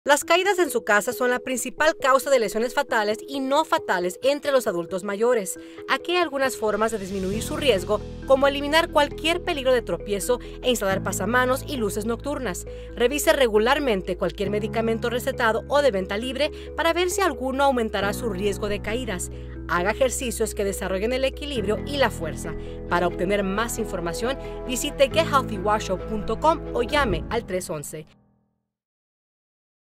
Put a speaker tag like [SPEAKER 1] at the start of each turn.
[SPEAKER 1] Las caídas en su casa son la principal causa de lesiones fatales y no fatales entre los adultos mayores. Aquí hay algunas formas de disminuir su riesgo, como eliminar cualquier peligro de tropiezo e instalar pasamanos y luces nocturnas. Revise regularmente cualquier medicamento recetado o de venta libre para ver si alguno aumentará su riesgo de caídas. Haga ejercicios que desarrollen el equilibrio y la fuerza. Para obtener más información, visite gethealthywashow.com o llame al 311.